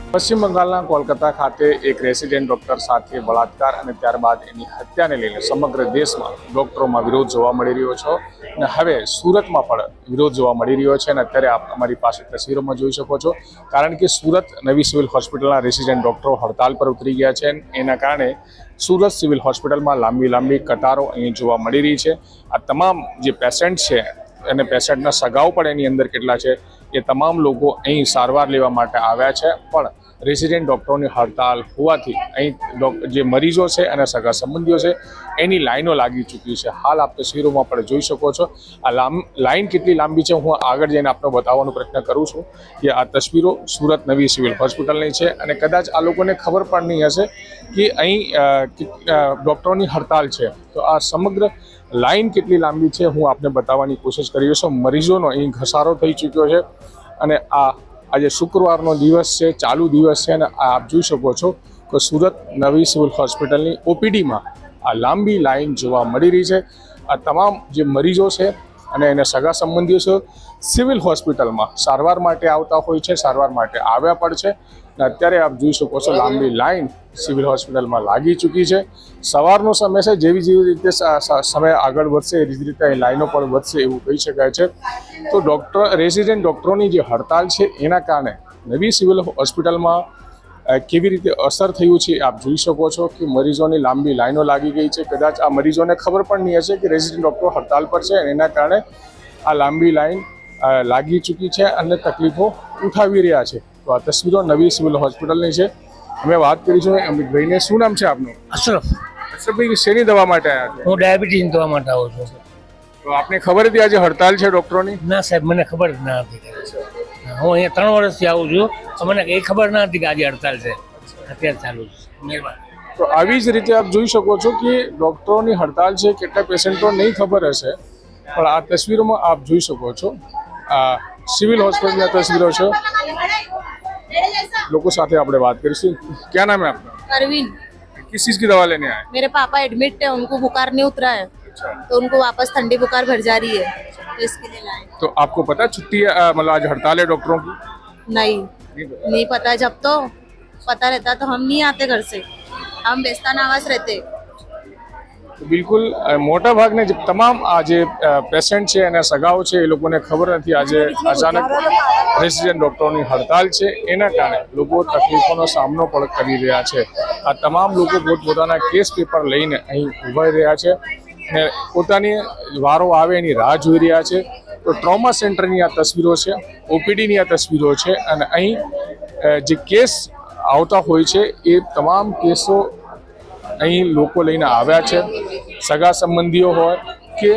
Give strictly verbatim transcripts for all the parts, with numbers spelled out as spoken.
પશ્ચિમ બંગાળના કોલકાતા ખાતે એક રેસિડેન્ટ ડોક્ટર સાથે બળાત્કાર અને ત્યારબાદ એની હત્યાને લઈને સમગ્ર દેશમાં ડોક્ટરોમાં વિરોધ જોવા મળી રહ્યો છે અને હવે સુરતમાં પણ વિરોધ જોવા મળી રહ્યો છે અને અત્યારે આપ અમારી પાસે તસવીરોમાં જોઈ શકો છો કારણ કે સુરત નવી સિવિલ હોસ્પિટલના રેસિડેન્ટ ડોક્ટરો હડતાલ પર ઉતરી ગયા છે એના કારણે સુરત સિવિલ હોસ્પિટલમાં લાંબી લાંબી કતારો અહીં જોવા મળી રહી છે। આ તમામ જે પેશન્ટ છે અને પેશન્ટના સગાઓ પણ એની અંદર કેટલા છે એ તમામ લોકો અહીં સારવાર લેવા માટે આવ્યા છે પણ રેસિડેન્ટ ડોક્ટરોની હડતાલ હોવાથી અહીં જે મરીજો છે અને સગા સંબંધીઓ છે એની લાઈનો લાગી ચૂકી છે। હાલ આપ તસવીરોમાં પણ જોઈ શકો છો આ લાઈન કેટલી લાંબી છે હું આગળ જઈને આપને બતાવવાનો પ્રયત્ન કરું છું કે આ તસવીરો સુરત નવી સિવિલ હોસ્પિટલની છે અને કદાચ આ લોકોને ખબર પણ નહીં હશે કે અહીં ડોક્ટરોની હડતાલ છે તો આ સમગ્ર લાઈન કેટલી લાંબી છે હું આપને બતાવવાની કોશિશ કરી છું। મરીજોનો અહીં ઘસારો થઈ ચૂક્યો છે અને આ આજે શુક્રવારનો દિવસ છે ચાલુ દિવસ છે અને આપ જોઈ શકો છો કે સુરત નવી સિવિલ હોસ્પિટલની ઓપીડીમાં આ લાંબી લાઈન જોવા મળી રહી છે। આ તમામ જે મરીજો છે અને એને સગા સંબંધીઓ છે સિવિલ હોસ્પિટલમાં સારવાર માટે આવતા હોય છે સારવાર માટે આવ્યા પણ છે અને અત્યારે આપ જોઈ શકો છો લાંબી લાઈન સિવિલ હોસ્પિટલમાં લાગી ચૂકી છે। સવારનો સમય છે જેવી જેવી રીતે સમય આગળ વધશે એ જ રીતે લાઈનો પણ વધશે એવું કહી શકાય છે। તો ડૉક્ટર રેસિડેન્ટ ડૉક્ટરોની જે હડતાલ છે એના કારણે નવી સિવિલ હોસ્પિટલમાં કેવી રીતે અસર થયું છે આપ જોઈ શકો છો કે મરીજોની લાંબી લાઈનો લાગી ગઈ છે। કદાચ આ મરીજોને ખબર પણ નહીં હશે કે રેસિડેન્ટ ડૉક્ટરો હડતાલ પર છે અને એના કારણે આ લાંબી લાઈન લાગી ચૂકી છે અને તકલીફો ઉઠાવી રહ્યા છે। તો આ તસવીરો નવી સિવિલ હોસ્પિટલની છે। અમે વાત કરીશું અમિતભાઈને। શું નામ છે આપનું? અશરફ। અશરફભાઈ શેની દવા માટે આવ્યા છો? હું ડાયાબિટીસની દવા માટે આવું છું। તો આપને ખબર હતી આજે હડતાલ છે ડૉક્ટરોની? ના સાહેબ મને ખબર જ ના હતી। હું અહીંયા ત્રણ વર્ષથી આવું છું તો મને એ ખબર ના હતી કે આજે હડતાલ છે અત્યારે ચાલુ છે। મહેરબાની। તો આવી જ રીતે આપ જોઈ શકો છો કે ડૉક્ટરોની હડતાલ છે કેટલા પેશન્ટો નહીં ખબર હશે પણ આ તસવીરોમાં આપ જોઈ શકો છો આ સિવિલ હોસ્પિટલની તસવીરો છે। लोगों साथ आपने बात करी। क्या नाम है आपका? अरविंद। किस चीज की दवा लेने आए? मेरे पापा एडमिट है, उनको बुखार नहीं उतरा है। अच्छा। तो उनको वापस ठंडी बुखार भर जा रही है तो इसके लिए लाए। तो आपको पता छुट्टी मतलब आज हड़ताल है डॉक्टरों की? नहीं नहीं, नहीं पता। जब तो पता रहता तो हम नहीं आते घर से, हम बेस्तान आवास रहते। तो बिल्कुल मोटा भाग ने तमाम आज पेशेंट है અને સગાઓ છે એ લોકોને ખબર નથી આજે અચાનક રેસિડેન્ટ ડોક્ટરોની હડતાલ છે એના કારણે લોકો તકલીફોનો સામનો પણ કરી રહ્યા છે। આ તમામ લોકો પોતપોતાના કેસ પેપર લઈને અહીં ઊભા રહ્યા છે અને પોતાની વારો આવે એની રાહ જોઈ રહ્યા છે। તો ટ્રોમા સેન્ટરની આ તસવીરો છે, ઓપીડીની આ તસવીરો છે અને અહીં જે કેસ આવતા હોય છે એ તમામ કેસો અહીં લોકો લઈને આવ્યા છે। સગા સંબંધીઓ હોય કે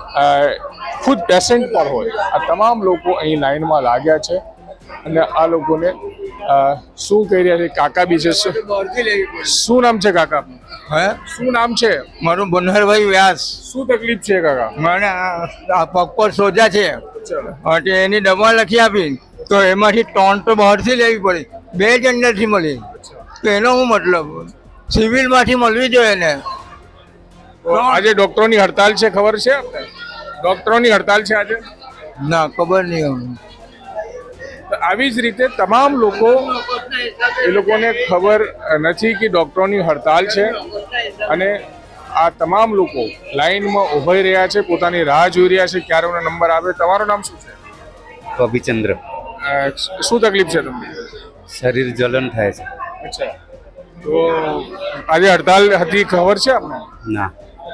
ખુદ પેશન્ટ પણ હોય આ તમામ લોકો અહીં લાઈનમાં લાગ્યા છે અને આ લોકોને શું કહી રહ્યા છે કાકા બી છે। શું નામ છે કાકા? હે શું નામ છે? મારું બનહરભાઈ વ્યાસ। શું તકલીફ છે કાકા? મને આ પગ પર સોજા છે એટલે એની દવા લખી આપી તો એમાંથી ત્રણ તો બહારથી લેવી પડી, બે જ અંદરથી મળી। તો એનો શું મતલબ? સિવિલમાંથી મળવી જોઈએ ને। આજે ડોક્ટરોની હડતાલ છે ખબર છે? ડોક્ટરોની હડતાલ છે આજે? ના ખબર નહીં। આવી જ રીતે તમામ લોકો એ લોકોને ખબર નથી કે ડોક્ટરોની હડતાલ છે અને આ તમામ લોકો લાઈનમાં ઉભાઈ રહ્યા છે, પોતાની રાહ જોઈ રહ્યા છે ક્યારે એનો નંબર આવે। તમારું નામ શું છે? અભિચંદ્ર। શું તકલીફ છે તમને? શરીર જલન થાય છે। અચ્છા, તો આજે હડતાલ હતી ખબર છે આપને? ના।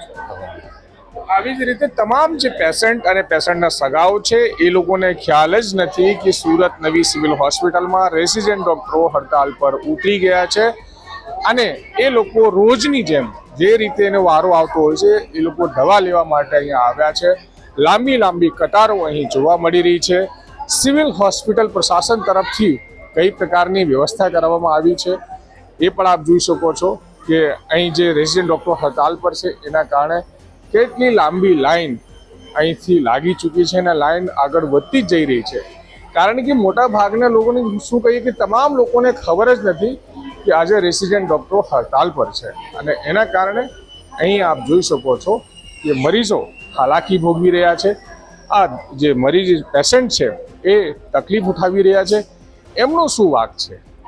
આવી જ રીતે તમામ જે પેશન્ટ અને પેશન્ટના સગાઓ છે એ લોકોને ખ્યાલ જ નથી કે સુરત નવી સિવિલ હોસ્પિટલમાં રેસિડેન્ટ ડોક્ટરો હડતાલ પર ઉતરી ગયા છે અને એ લોકો રોજની જેમ જે રીતે એનો વારો આવતો હોય છે એ લોકો દવા લેવા માટે અહીંયા આવ્યા છે। લાંબી લાંબી કતારો અહીં જોવા મળી રહી છે। સિવિલ હોસ્પિટલ પ્રશાસન તરફથી કઈ પ્રકારની વ્યવસ્થા કરવામાં આવી છે એ પણ આપ જોઈ શકો છો કે અહીં જે રેસિડેન્ટ ડોક્ટરો હડતાલ પર છે એના કારણે કેટલી લાંબી લાઈન અહીંથી લાગી ચૂકી છે અને લાઈન આગળ વધતી જ જઈ રહી છે કારણ કે મોટા ભાગના લોકોને શું કહીએ કે તમામ લોકોને ખબર જ નથી કે આજે રેસિડેન્ટ ડોક્ટરો હડતાલ પર છે અને એના કારણે અહીં આપ જોઈ શકો છો કે મરીજો હાલાકી ભોગવી રહ્યા છે। આ જે મરીજ પેશન્ટ છે એ તકલીફ ઉઠાવી રહ્યા છે, એમનો શું વાંક છે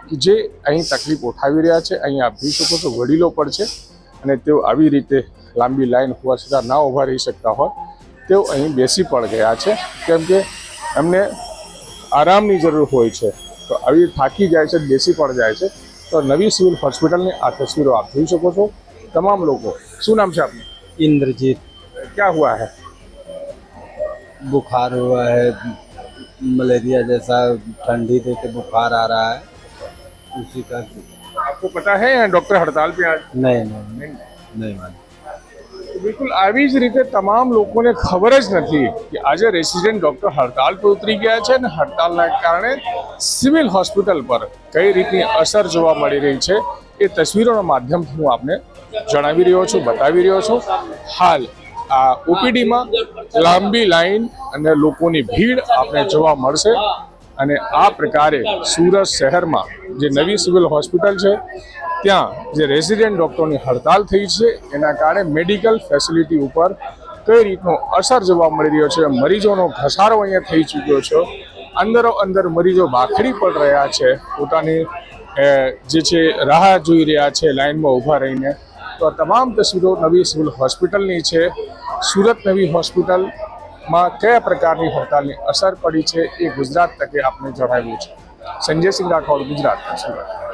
કે જે અહીં તકલીફ ઉઠાવી રહ્યા છે. અહીં આપ જોઈ શકો છો વડીલો પણ છે અને તેઓ આવી રીતે લાંબી લાઈન હોવા છતાં ના ઊભા રહી શકતા હોય તેઓ અહીં બેસી પણ ગયા છે, કેમ કે એમને આરામની જરૂર હોય છે. તો આવી થાકી જાય છે, બેસી પણ જાય છે. તો નવી સિવિલ હોસ્પિટલની આ તસવીરો આપ જોઈ શકો છો. તમામ લોકો, શું નામ છે આપનું? इंद्रजीत। क्या हुआ है? बुखार हुआ है, मलेरिया जैसा, ठंडी देके बुखार आ रहा है, उसी का। आपको पता है डॉक्टर हड़ताल पे आज? नहीं नहीं नहीं मालूम। તો બિલકુલ આવી જ રીતે તમામ લોકોને ખબર જ નથી કે આજે રેસિડેન્ટ ડોક્ટર હડતાલ પર ઉતરી ગયા છે અને હડતાલના કારણે સિવિલ હોસ્પિટલ પર કઈ રીતની અસર જોવા મળી રહી છે એ તસવીરોના માધ્યમથી હું આપને જણાવી રહ્યો છું, બતાવી રહ્યો છું. હાલ આ ઓપીડીમાં લાંબી લાઈન અને લોકોની ભીડ આપણે જોવા મળશે અને આ પ્રકારે સુરત શહેરમાં જે નવી સિવિલ હોસ્પિટલ છે ત્યાં જે રેસિડેન્ટ ડૉક્ટરોની હડતાલ થઈ છે એના કારણે મેડિકલ ફેસિલિટી ઉપર કઈ રીતનો અસર જોવા મળી રહ્યો છે. મરીજોનો ઘસારો અહીંયા થઈ ચૂક્યો છે. અંદરો અંદર મરીજો ભાખડી પડ રહ્યા છે, પોતાની જે છે રાહ જોઈ રહ્યા છે લાઇનમાં ઊભા રહીને. તો આ તમામ તસવીરો નવી સિવિલ હોસ્પિટલની છે. સુરત નવી હોસ્પિટલમાં કયા પ્રકારની હડતાલની અસર પડી છે એ ગુજરાત તકે આપને જણાવ્યું છે. સંજય સિંહ રાઠોડ, ગુજરાત, સુરત.